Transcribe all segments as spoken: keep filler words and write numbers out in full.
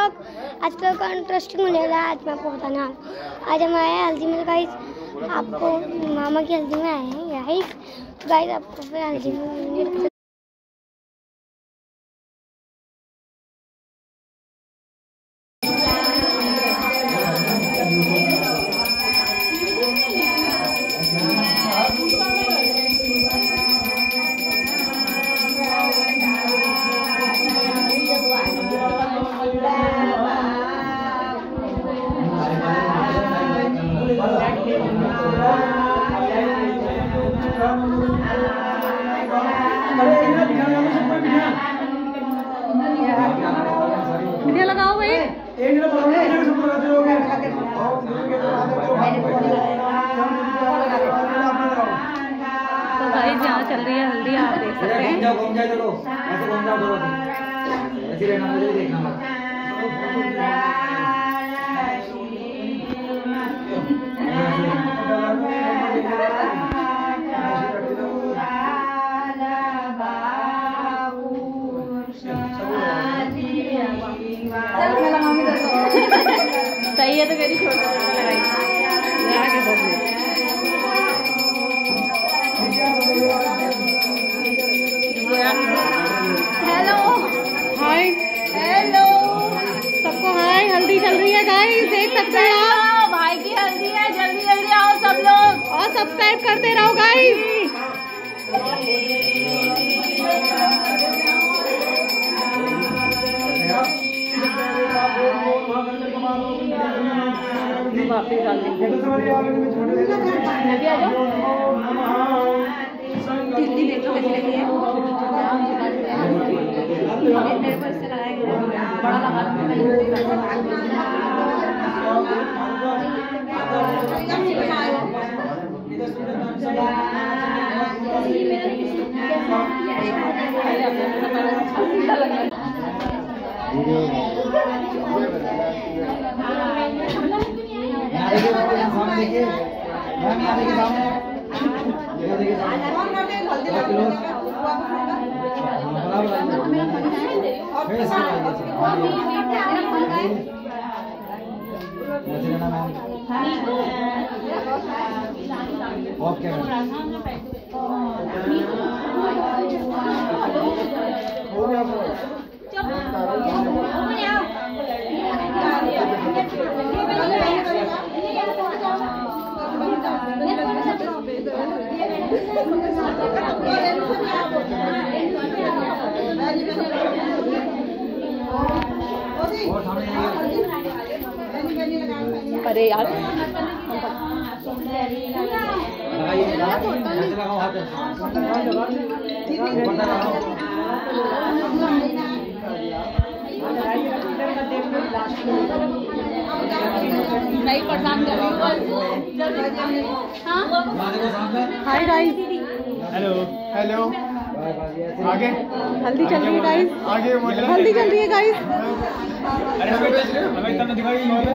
Blog आज का interesting होने वाला है। आज मैं आपको बताने वाला हूँ। आज हम आए हैं हल्दी में गाइस, आपको मामा की हल्दी में आए हैं गाइस। तो गाइस आपको फिर हल्दी में वीडियो लगाओ भाई। तो भाई जहाँ चल रही है हल्दी आप देख सकते हैं। सही है तो मेरी छोटा लगाई हेलो हाय हेलो सबको हाय। हल्दी चल रही है गाइस, देख सकते हैं आप। भाई की हल्दी है, जल्दी जल्दी आओ सब लोग और सब्सक्राइब करते रहो गाइस। वापिस आ दिल्ली देखो कैसे लगी है। मेरे को इससे लगाएंगे बड़ा ओके अरे यार नहीं परेशान कर रही। हाय गाइस, हेलो हेलो आगे हल्दी चल रही है गाइस, आगे हल्दी चल रही है गाइस। अरे हमें बेच रहे हो, हमें इतना दिखाई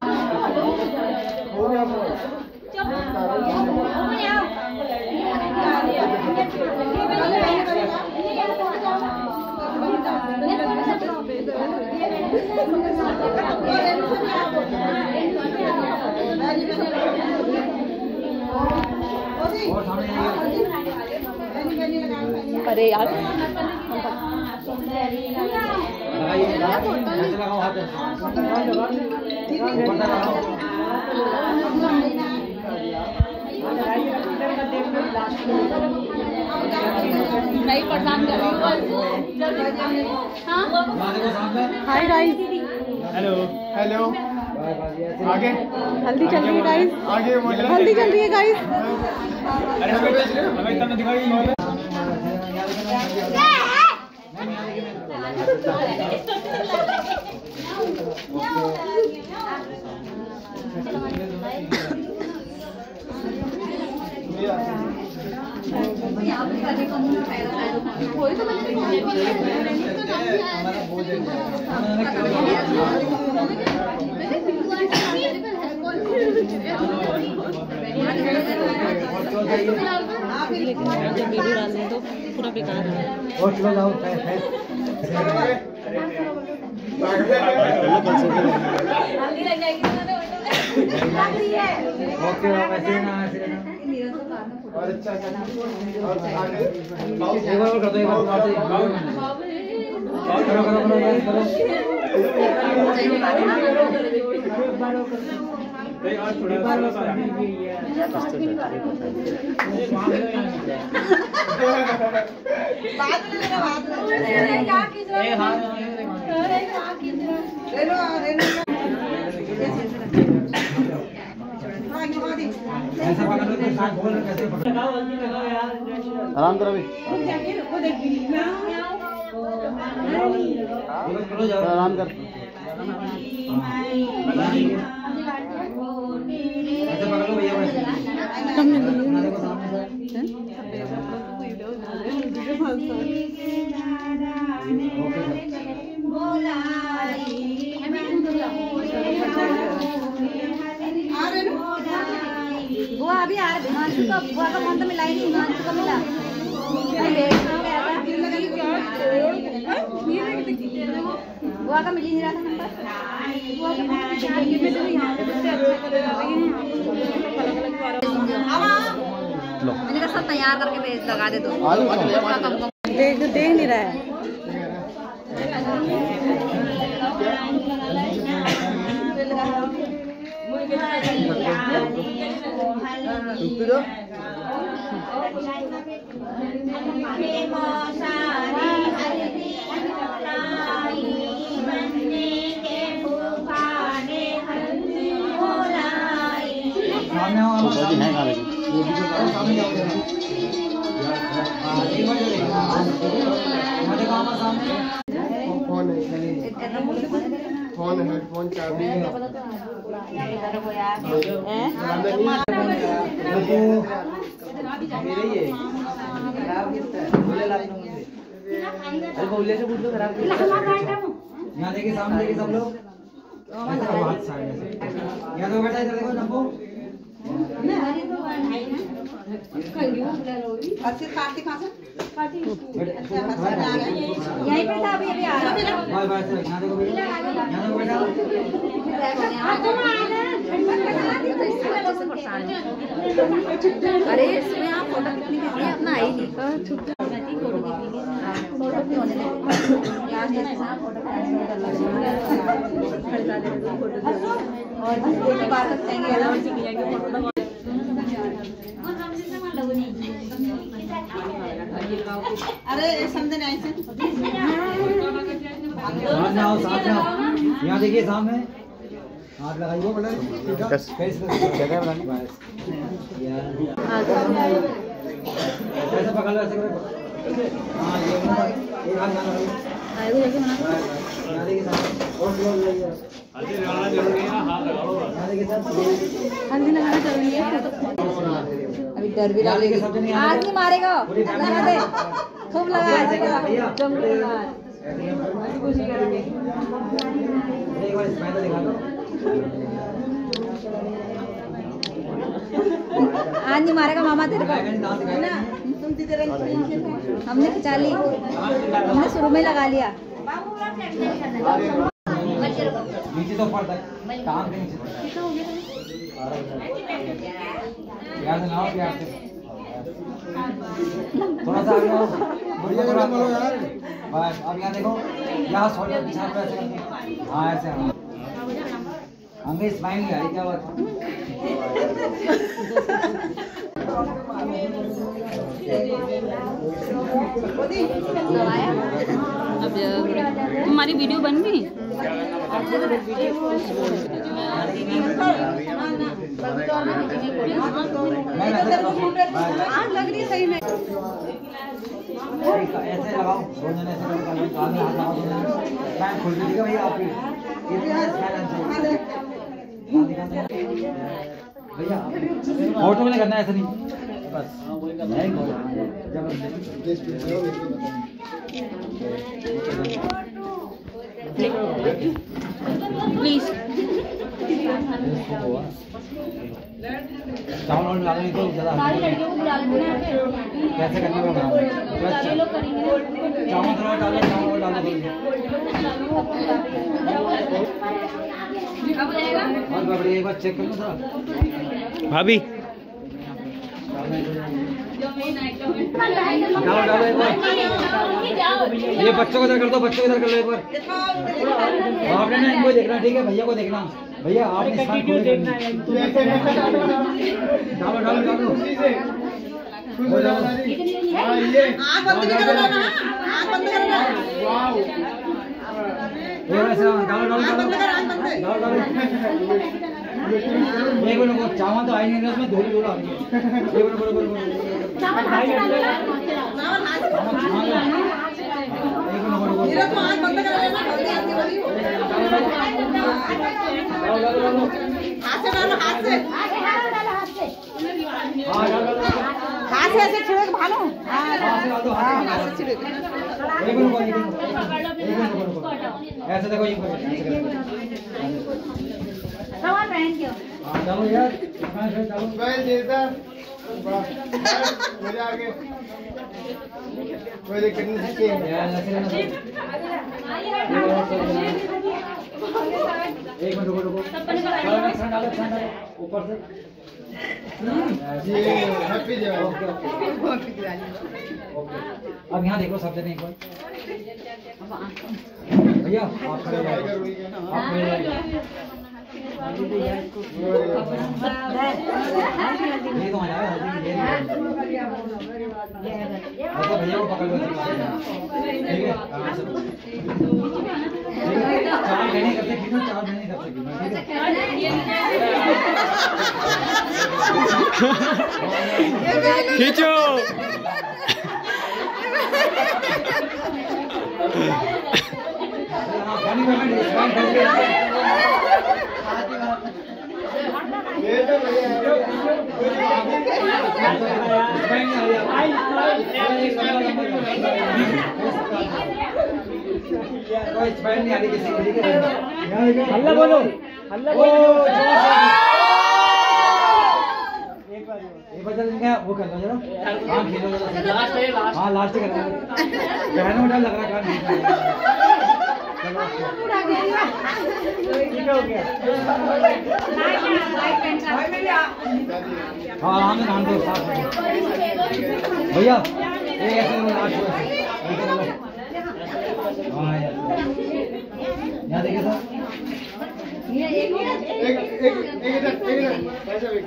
अरे यार नहीं परेशान कर रही। हाय गाइस, हेलो हेलो आगे हल्दी चल रही है गाइस, आगे हल्दी चल रही है गाइस। अरे हमें बेच रहे हो, हमें इतना दिखाई जब वीडियो डालने तो पूरा बेकार है। कल से हल्दी लग जाएगी ओके वैसे ना ऐसे ना और अच्छा और आगे एक बार कर दो एक बार करो करो करो यार करो और थोड़ा बार बात में लगा बात में क्या कीजिए ए हां ले लो ले लो ऐसा पकड़ लो कि साथ बोल कैसे लगाओ जल्दी लगाओ यार आराम करो अभी वो देखिए आराम कर ऐसे पकड़ लो भैया वैसे बुआ अभी आ रहे हिमांशु का बुआ का फोन तो मिला ही नहीं हिमांशु का मिला बुआ का मिल ही नहीं रहा था नंबर मैंने कहा सब तैयार करके भेज लगा दे दो देख देख नहीं रहा है सामने आओ आप नहीं खा रहे वो भी तो सामने जाओ जरा हां एक बार देखो हमारे गांव में सामने फोन है फोन है हेडफोन चाबी है मेरे ही है खराब कितना है बोले ला अरे बोले से पूछ लो खराब कितना यहां देखिए सामने देखिए सब लोग ऐसा हाथ साइड से यहां देखो बेटा इधर देखो नंबो अच्छे पार्टी कहां से पार्टी यहीं पे था अभी अभी आ रहा है बाय बाय सर यहां देखो बेटा यहां देखो बेटा अरे इसमें आप फोटो कितनी खींची है अपना आई नहीं फोटो क्यों होने लगे यार जैसे आप फोटो और एक बार तक कहेंगे अलाउ की जाएगी फोटो अरे समझे नहीं से साथ में आओ साथ में आओ यहाँ देखिए सामने हाथ लगाइए बेटा ठीक है कैसे जगह बनानी ऐसे पकड़ लो ऐसे करो हां ये एक हाथ यहाँ लगाइए आएगा जैसे मना यहाँ देखिए सामने और स्लो लगाइए हल्दी लगाना जरूरी है हाथ लगाओ यहाँ देखिए सर हल्दी लगाना जरूरी है अभी डर भी लगे आज नहीं मारेगा लगा दे खूब लगा जम लगा एक बार स्माइल दिखा दो आज नहीं मारेगा मामा तेरे को ना तुम सीधे रंग हमने खिंचा ली हमने शुरू में लगा लिया नीचे तो पड़ता है टांग के नीचे यार लाओ प्यार से थोड़ा सा आगे आओ बढ़िया थोड़ा बोलो यार बस अब यहाँ देखो यहाँ थोड़ा पीछे पे ऐसे करके हाँ ऐसे हमें स्माइल नहीं आ रही क्या बात अब तुम्हारी वीडियो बन गई लग रही सही में ऐसे लगाओ दो जने ऐसे लगाओ कान में हाथ लगाओ मैं खोल दीजिएगा भैया आप भैया फोटो में करना है ऐसा नहीं बस प्लीज चावल और डालो नहीं तो ज़्यादा सारी लड़कियों को बुला लेते हैं कैसे करना मैं बताऊँ ये लोग करेंगे चावल थोड़ा डालो चावल और डालो बढ़िया एक बार चेक कर लो थोड़ा भाभी। डालो डालो एक बार, ये बच्चों को इधर कर दो, बच्चों को इधर कर लो एक बार। आपने ना इनको देखना, ठीक है, भैया को देखना, भैया आपने डालो डालो डालो हो जाओ। आँख बंद करो ना, आँख बंद करो ना। वाओ, ये वैसे डालो डालो डालो डालो डालो। एक मिनट वो चावल तो आई नहीं है उसमें, धोली धोला आ रही है। ये बोलो बोलो बोलो चावल हाथ से डालो ना, चावल हाथ से डालो। ये तो आँख बंद करो ना, जल्दी आती वाली हो। हाथ से डालो, हाथ से हाथ से ऐसे छिड़क भालो। हाँ हाथ से छिड़क। ऐसे देखो ये सवाल पहन के चलो यार चलो भाई देता मजा आ गया। कोई दिक्कत नहीं है यार एक मिनट रुको रुको ऊपर से जी happy Diwali. Okay okay okay. अब यहाँ देखो सब जने एक बार भैया आप खड़े हो जाओ, आप खड़े हो जाओ। ये तो आ जाए हल्दी ये ऐसे भैया को पकड़ लो, ठीक है चार महीने करते कितना चार महीने कर सकते ठीक है। खींचो। पानी में स्पैन करके ये तो भैया स्पैन नहीं कोई स्पैन नहीं आ रही किसी को, ठीक है। हल्ला बोलो, हल्ला बोलो। एक बार क्या वो कर लो जरा, हाँ खेलो जरा, हाँ लास्ट कर लो, बहनों डर लग रहा है ठीक हो गया। हाँ हाँ नाम दो साथ भैया ये ऐसे लास्ट हो हाँ यहाँ देखिए सर एक एक एक इधर एक इधर ऐसा भी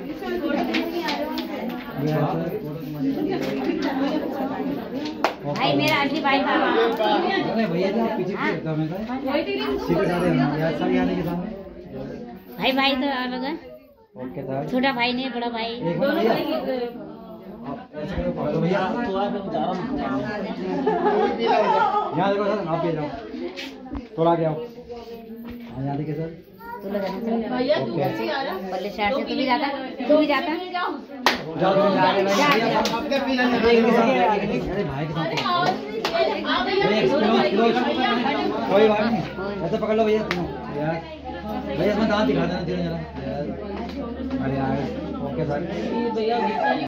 भाई मेरा आदमी भाई था। अरे भैया जी आप पीछे पीछे होता हमें सीधे साधे यार सब यहाँ के सामने भाई भाई तो अलग है, ओके सर छोटा भाई नहीं बड़ा भाई। एक मिनट भैया आप ऐसे करो पकड़ो भैया थोड़ा पे जा रहा हूँ यहाँ देखो सर आप भी जाओ थोड़ा आगे आओ हाँ यहाँ देखिए सर पल्ले साइड से तू भी जाता तू भी जाता जाओ अरे भाई के साथ कोई बात नहीं ऐसे पकड़ लो भैया तीनों यार भैया इसमें दांत दिखा देना जरा अरे यार ओके सर